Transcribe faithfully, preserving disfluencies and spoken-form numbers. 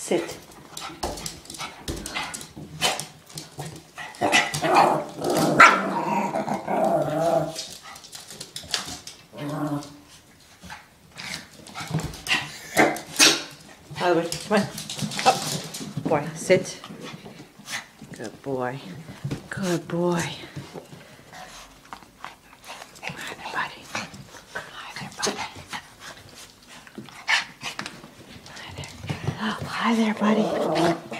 Sit. Albert, come on. Up. Boy, sit. Good boy. Good boy. Hi there, buddy. Hi there, buddy. Hi there. Hi there, buddy.